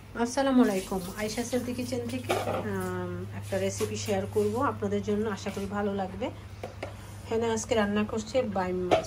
আসসালামু আলাইকুম। Ayesha selfie kitchen থেকে একটা রেসিপি শেয়ার করব আপনাদের জন্য, আশা করি ভালো লাগবে। হ্যাঁ, আজকে রান্না করছে বাইম মাছ।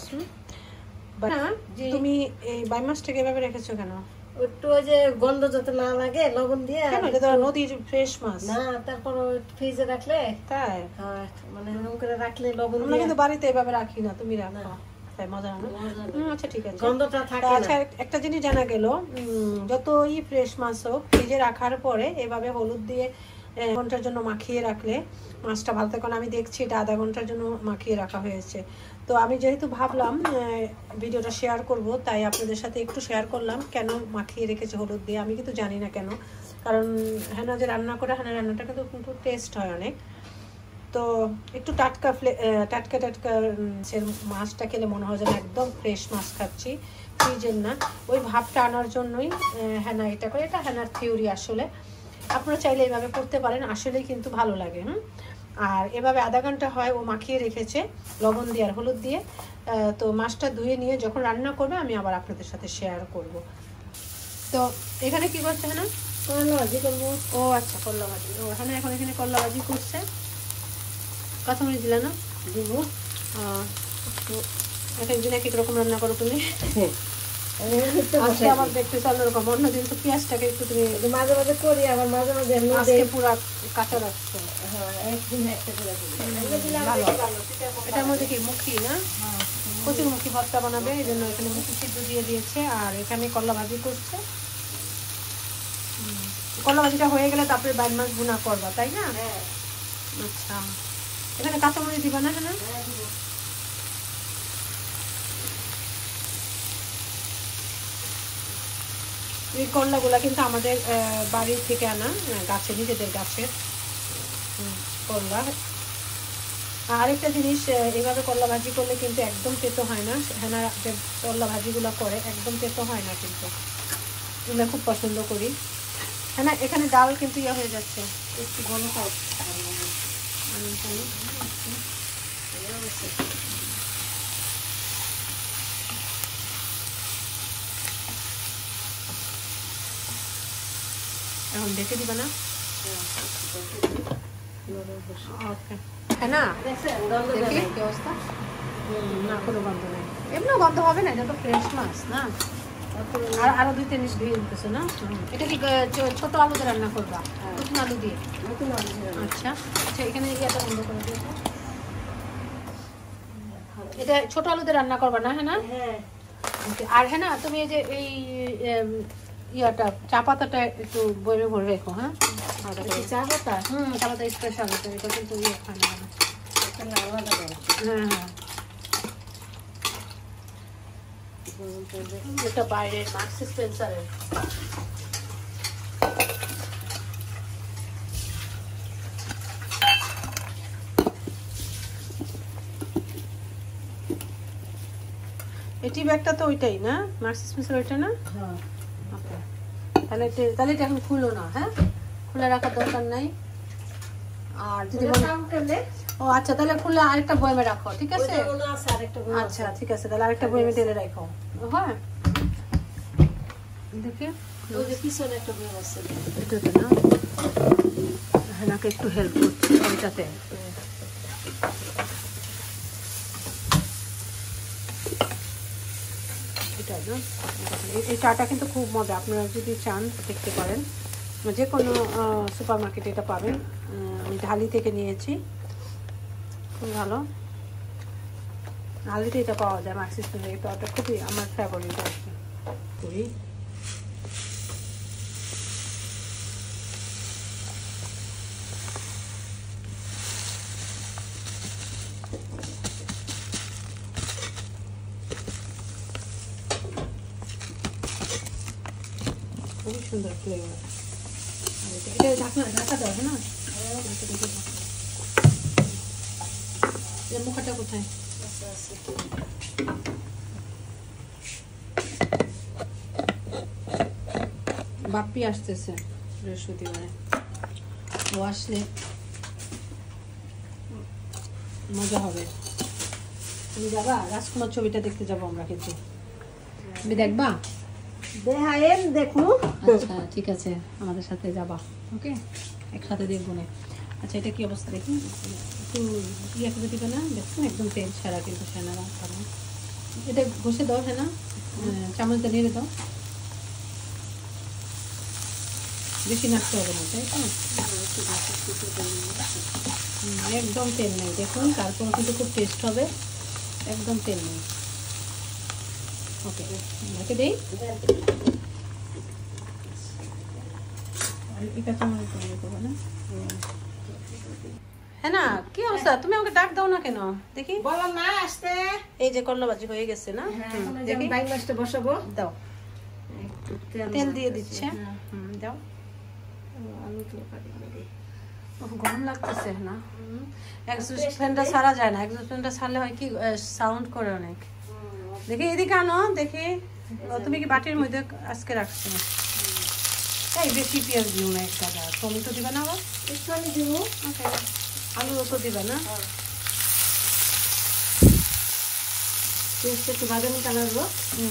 তুমি এই বাইম মাছটাকে এভাবে রেখেছো কেন? একটু ওই যে গন্ধ যাতে না লাগে লবণ দিয়ে। কেন? এটা তো নদীর ফ্রেশ মাছ না, তারপর ফ্রিজে রাখলে তাই মানে এরকম করে রাখলে লবণ আমরা কিন্তু বাড়িতে এভাবে রাখি না, তুমি রাখো তাই মজা না। আচ্ছা ঠিক আছে, গন্ধটা থাকে না। আচ্ছা একটা জিনিস জানা গেল, যতই ফ্রেশ মাছ হোক ফ্রিজে রাখার পরে এভাবে হলুদ দিয়ে ঘন্টার জন্য মাখিয়ে রাখলে মাছটা ভালো থাকে। কারণ আমি দেখছি এটা আধা ঘন্টার জন্য মাখিয়ে রাখা হয়েছে। তো আমি যেহেতু ভাবলাম ভিডিওটা শেয়ার করব, তাই আপনাদের সাথে একটু শেয়ার করলাম কেন মাখিয়ে রেখেছে হলুদ দিয়ে। আমি কিন্তু জানি না কেন, কারণ হেনা যে রান্না করে হেনা রান্নাটা কিন্তু টেস্ট হয় অনেক। তো একটু টাটকা টাটকা মাছটা খেলে মনে হয় যেন একদম ফ্রেশ মাছ খাচ্ছি, ফ্রিজের না। ওই ভাবটা আনার জন্যই হেনা এটা করে। এটা হেনার থিওরি, আসলে আপনারা চাইলে এইভাবে করতে পারেন, আসলেই কিন্তু ভালো লাগে। আর এভাবে আধা ঘন্টা হয় ও মাখিয়ে রেখেছে লবণ দিয়ে আর হলুদ দিয়ে। তো মাছটা ধুয়ে নিয়ে যখন রান্না করবে আমি আবার আপনাদের সাথে শেয়ার করব। তো এখানে কি করছে হেনা? করলা ভাজি করবো। ও আচ্ছা, করলা ভাজি। ও হেনা এখন এখানে করলা ভাজি করছে। কাঁচামরিচ দিলে না? দিব। এক একদিন এক এক রকম রান্না করো তুমি। আজকে আবার দেখতেছি অন্যরকম। অন্যদিন তো পেঁয়াজটাকে একটু তুমি মাঝে মাঝে করি, আবার মাঝে মাঝে আজকে পুরো কাঁচা রাখছো। একদিন একটা করে এটার মধ্যে কি মুখি না? কচুর মুখি ভর্তা বানাবে, এই জন্য এখানে মুখি সিদ্ধ দিয়ে দিয়েছে। আর এখানে করলা ভাজি করছে। করলা ভাজিটা হয়ে গেলে তারপরে বাইম মাছ ভুনা করবা, তাই না? আচ্ছা, এখানে কাঁচামরিচ দিবা না? হ্যাঁ, এই করলাগুলা কিন্তু আমাদের বাড়ির থেকে আনা, গাছে, নিজেদের গাছের করলা। আরেকটা জিনিস, এইভাবে করলা ভাজি করলে কিন্তু একদম তেতো হয় না। হেনা যে করলা ভাজিগুলো করে একদম তেতো হয় না, কিন্তু আমরা খুব পছন্দ করি। হ্যাঁ না, এখানে ডাল কিন্তু ইয়ে হয়ে যাচ্ছে, একটু ঘন খাও। এখন দেখে দিবা না? ওকে হ্যাঁ না, দেখি কি অবস্থা। না, কোনো গন্ধ নেই, এমনিও গন্ধ হবে না, এটা তো ফ্রেশ মাছ না। আর আরো 2-3 মিনিট ধুয়ে নিতেছো না? এটা কি ছোট আলু দিয়ে রান্না করবা? নতুন আলু দিয়ে? আচ্ছা আচ্ছা, এখানে ইয়েটা বন্ধ করে দিয়েছো। এটা ছোট আলু দিয়ে রান্না করবা না? হ্যাঁ না। আর হ্যাঁ না, তুমি এই যে এই ইয়াটা চা পাতাটা একটু বইরে ভরে রেখো। হ্যাঁ, চা পাতা? চা পাতা স্পেশাল, এটা কিন্তু ইয়ে খায় না। হ্যাঁ হ্যাঁ, এটা বাইরের মার্কস স্পেন্সারের। এটি ব্যাগটা তো ওইটাই না, মার্কস স্পেন্সার ওইটা না? হ্যাঁ। ওকে, তাহলে এটা এখন খুলো না। হ্যাঁ, খুলে রাখার দরকার নাই। আর যদি ও আচ্ছা, তাহলে খুলে আরেকটা বয়মে রাখো, ঠিক আছে? আচ্ছা ঠিক আছে, তাহলে আরেকটা বয়মে ঢেলে রাখো। হ্যাঁ, দেখি ওই যে পিছনে একটা বয়ম আছে, এটাতে না। হেনাকে একটু হেল্প করছি ওইটাতে। এটা না, এই চাটা কিন্তু খুব মজা। আপনারা যদি চান দেখতে পারেন, যে কোনো সুপার মার্কেটে এটা পাবেন। আমি ঢালি থেকে নিয়েছি, খুব ভালো। ঢালিতে এটা পাওয়া যায়, মার্কসিস। এটা খুবই আমার ফেভারিট আর কি। করি খুবই সুন্দর ফ্লেভার। এটা ঢাকা দেওয়া না? মুখাটা কোথায়? বাপ্পি আসতেছে বৃহস্পতিবারে, ও আসলে মজা হবে। তুমি যাবা? রাজকুমার ছবিটা দেখতে যাবো আমরা, কিন্তু তুমি দেখবা? দেখায়েন দেখু। আচ্ছা ঠিক আছে, আমাদের সাথে যাবা, ওকে, একসাথে দেখবো না। আচ্ছা এটা কি অবস্থা দেখি, একটু ইয়ে করে দিবে না, দেখুন একদম তেল ছাড়া কিন্তু সেনারা কারণ এটা ঘষে দাও, হ্যাঁ না, চামচটা নেড়ে দাও, বেশি নাড়তে হবে না, তাই তো? একদম তেল নেই দেখুন, তারপর কিন্তু খুব টেস্ট হবে, একদম তেল নেই। ওকে ঢেকে দেই, হ্যাঁ না, কি অবস্থা? তুমি আমাকে ডাক দাও না কেন দেখি, বলো না আসতে। এই যে করলা ভাজি হয়ে গেছে না, দেখি বাইক মাছটা বসাবো। দাও, তেল দিয়ে দিচ্ছে, দাও। আলু তরকারি গরম লাগতেছে না, এক্সস্ট ফ্যানটা ছাড়া যায় না, এক্সস্ট ফ্যানটা ছাড়লে হয় কি সাউন্ড করে অনেক। দেখি এদিকে আনো দেখি, তুমি কি বাটির মধ্যে আজকে রাখছো? এই বেশি পেঁয়াজ দিও না, একটা দাও, টমেটো দিবা না আবার? একটু আমি দেবো। ওকে, আলুও তো দিবা না? পেঁয়াজটা একটু বাদামি কালার হোক।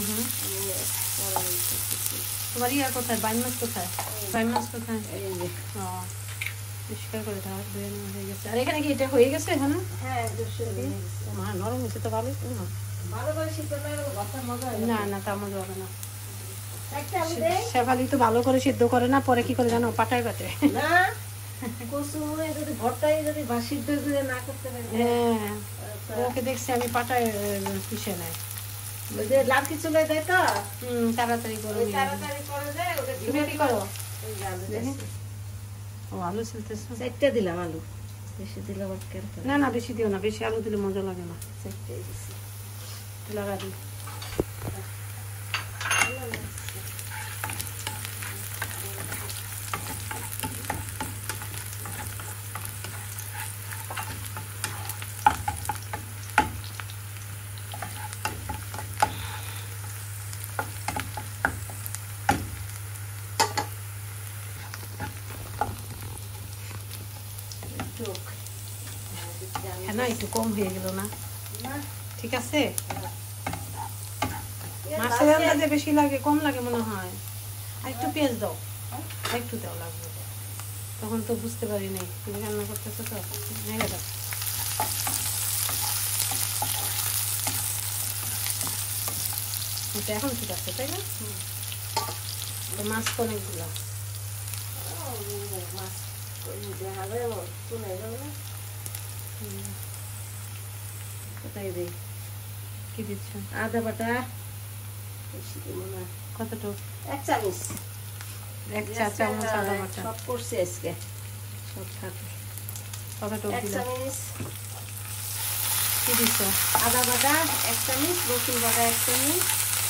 তোমার ইয়া কোথায়, বাইন মাছ কোথায়? বাইন মাছ কোথায়? এই যে পরিষ্কার করে দাও, ধুয়ে নেওয়া হয়ে গেছে। আর এখানে কি এটা হয়ে গেছে এখানে? হ্যাঁ মা নরম হয়েছে তো, ভালো না? ভালো করে সিদ্ধ করে ভাতটা মজা হয়। না না, তা মজা হবে না। একটা আমি দেই শেফালি তো ভালো করে সিদ্ধ করে না, পরে কি করে জানো, পাটায় পাটে। না কচু মুড়ে যদি ভর্তাই যদি বা সিদ্ধ করে না করতে পারি। হ্যাঁ, ওকে দেখছি আমি পাটায় পিষে নেয়, ওই যে লাল কি চুলায় দেয় তো, তাড়াতাড়ি করে ওই নিয়ে তাড়াতাড়ি করে দেয়। ওটা তুমি কি করো? ওই যে আলু দেখি। দিছি। ও আলু ছিলতেছো? চারটা দিলাম আলু, বেশি দিলে আবার কেন করে। না না, বেশি দিও না, বেশি আলু দিলে মজা লাগে না। চারটাই দিছি। লাগা দিই। হ্যাঁ না, একটু কম হয়ে গেল না? ঠিক আছে, মাছের আন্দাজে বেশি লাগে কম লাগে মনে হয়। আর একটু পেঁয়াজ দাও, আর একটু দাও লাগবে, তখন তো বুঝতে পারি নাই তুমি রান্না করতেছো তো। নেড়ে দাও, এটা এখন ঠিক আছে তাই না? তো মাছ তো অনেকগুলো, কোথায় দিই? কি দিচ্ছ? আদা বাটা বেশি দিব না, কতটুক? 1 চামচ। 1 চা চামচ আদা বাটা। সব করছি আজকে, সব থাকে। কতটুক 1 দিলা? চামচ কি দিচ্ছ? আদা বাটা 1 চামচ, রসুন বাটা 1 চামচ,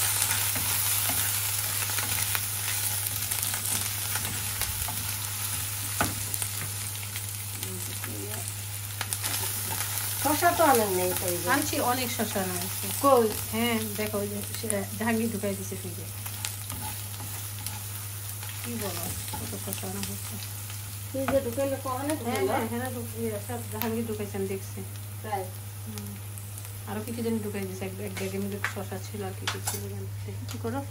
শসা তো আনেন নেই তাই যে। আনছি অনেক শসা রয়েছে। কই? হ্যাঁ দেখো, ওই যে জাহাঙ্গীর ঢুকাই দিছে ফ্রিজে। কি বলো, কত শসা আনা হচ্ছে। ফ্রিজে ঢুকাইলে কখনো হ্যাঁ ঢুকাইলো? হ্যাঁ হ্যাঁ, সব জাহাঙ্গীর ঢুকাইছেন দেখছি। তাই? আরো কি কি জানি ঢুকাই দিছে, এক দেড় মিনিট শসা ছিল, আর কি কি ছিল জানি। দেখি কি করো,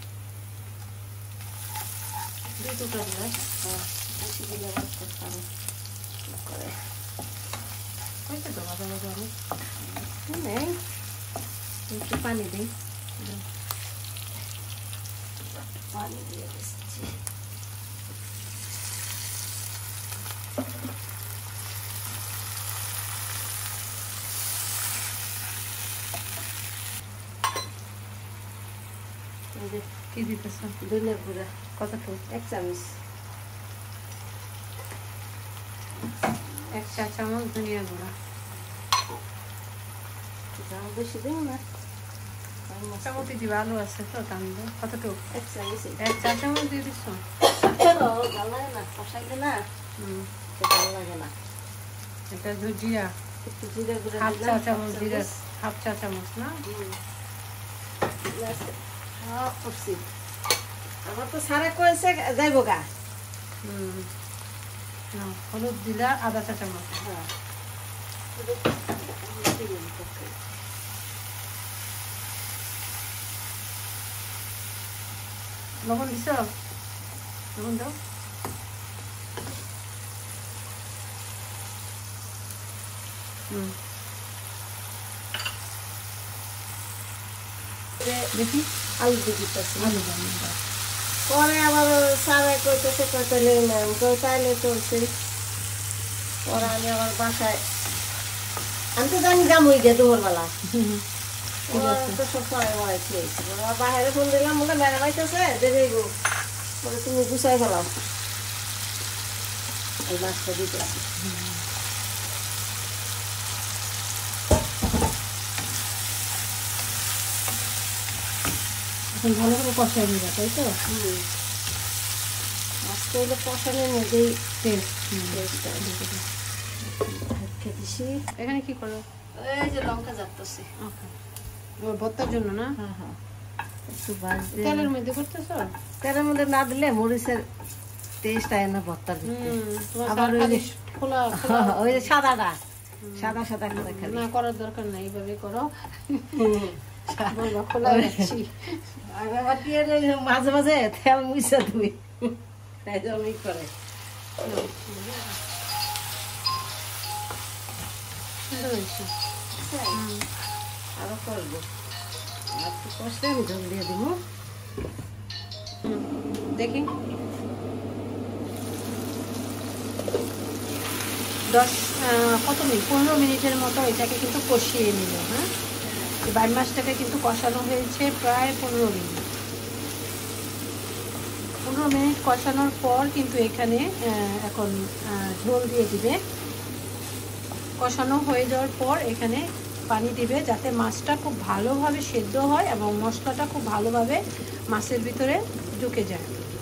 2 টুকরা দিলে বেশি দিলে আবার করতে হবে। করে হয়েছে তো ভাজা ভাজা অনেক। নেই, একটু পানি দিই, পানি দিয়ে দিচ্ছি। কি দিতেছ? ধনিয়া গুঁড়া কতটুকু? 1 চামচ। 1 চা চামচ ধনিয়া গুঁড়া। জাল বেশি দিন না, চামচ দিবা, আলু আছে তো টান দাও। কতটুকু? 1 চামচ। 1 চা চামচ দিয়ে দিচ্ছ? ভালো লাগে না, কষাইলে না ভালো লাগে না। এটা জিরা, একটু জিরা গুঁড়া হাফ চা দিলাম, চামচ জিরা, হাফ চা চামচ না? করছি। আমার তো সারা কয়েছে যাইব গা। হলুদ দিলা আধা চা চামচ। হ্যাঁ, লবণ দিছ? লবণ দাও। দেখি আলু দিয়ে দিতেছি। আলু দাও। পরে আবার সারাই করতেছে কইতে নেই তাইলে চলছে। পরে আমি আবার বাসায় আমি তো জানি যামই গে দুপুরবেলা। তো সব সময় খেয়েছি বাইরে ফোন দিলাম বলে মেরা পাইতেছে দেবে গো বলে তুমি গুছাই ফেলাও এই মাছটা দিতেছি। এখন ভালো করে কষাই নিবা, তাই তো? মাছটা হইলে কষানোর মধ্যেই টেস্ট। খেতেছি। এখানে কি করো? এই যে লঙ্কা যাচ্ছে ভর্তার জন্য না? হ্যাঁ হ্যাঁ একটু ভাজতে তেলের মধ্যে করতেছ? তেলের মধ্যে না দিলে মরিচের টেস্ট আয় না ভর্তার ভিতরে। আবার ওই যে খোলা ওই যে সাদাটা সাদা সাদা করে খালি না করার দরকার নাই, এইভাবে করো। বলবা খোলা যাচ্ছি। আবার কি মাঝে মাঝে তেল মুইছা তুমি তাই জন্যই করে। আরো করবো আর একটু কষলে আমি জল দিয়ে দিব। দেখি 15 মিনিটের মতো এটাকে কিন্তু কষিয়ে নিল। হ্যাঁ, বাইম মাছটাকে কিন্তু কষানো হয়েছে প্রায় 15 মিনিট। 15 মিনিট কষানোর পর কিন্তু এখানে এখন ঝোল দিয়ে দিবে। কষানো হয়ে যাওয়ার পর এখানে পানি দিবে যাতে মাছটা খুব ভালোভাবে সেদ্ধ হয় এবং মশলাটা খুব ভালোভাবে মাছের ভিতরে ঢুকে যায়।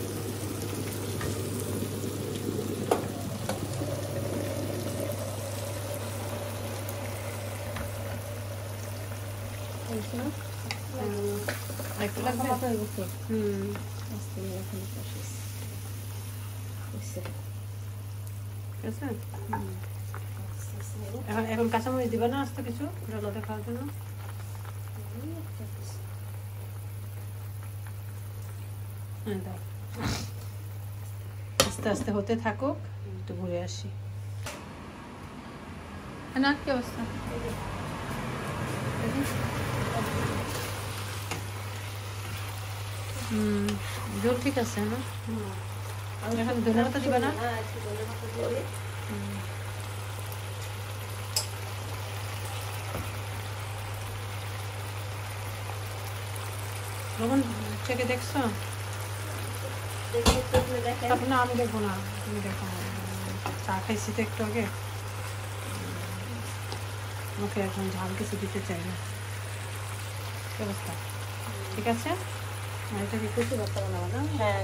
একটু লাগবে? এখন কাঁচামরিচ দিবা না আস্তে কিছু জলতে খাওয়ার জন্য? হ্যাঁ দাও, আস্তে আস্তে হতে থাকুক, একটু ঘুরে আসি। না কি অবস্থা? জল ঠিক আছে না? এখন ধনে পাতা দিবা না? লবণ চেকে দেখছো? না আমি দেখবো না, তুমি দেখো। চা খাইছি তো একটু আগে, মুখে এখন ঝাল কিছু দিতে চাই না। কি অবস্থা? ঠিক আছে? এটাকে কচু ভর্তা বানাবো না? হ্যাঁ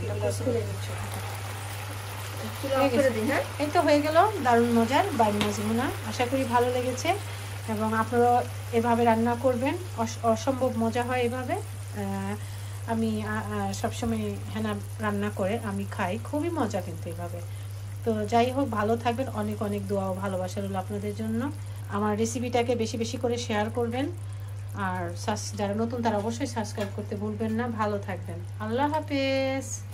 এই তো হয়ে গেল দারুণ মজার বাইম মাছ ভুনা। আশা করি ভালো লেগেছে এবং আপনারা এভাবে রান্না করবেন, অসম্ভব মজা হয় এভাবে। আমি সবসময় হেনা রান্না করে আমি খাই, খুবই মজা কিন্তু এভাবে। তো যাই হোক, ভালো থাকবেন, অনেক অনেক দোয়া ও ভালোবাসা রইল আপনাদের জন্য। আমার রেসিপিটাকে বেশি বেশি করে শেয়ার করবেন আর যারা নতুন তারা অবশ্যই সাবস্ক্রাইব করতে ভুলবেন না। ভালো থাকবেন, আল্লাহ হাফেজ।